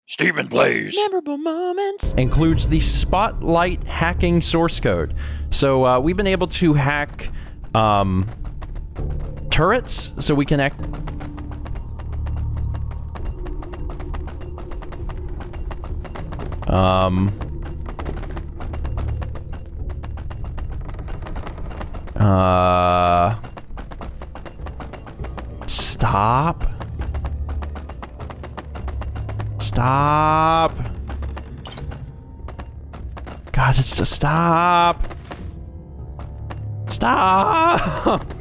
Stephen Blaze. Memorable moments. Includes the Spotlight hacking source code. So we've been able to hack turrets, so we can act. Stop. Stop. God, it's just stop. Stop.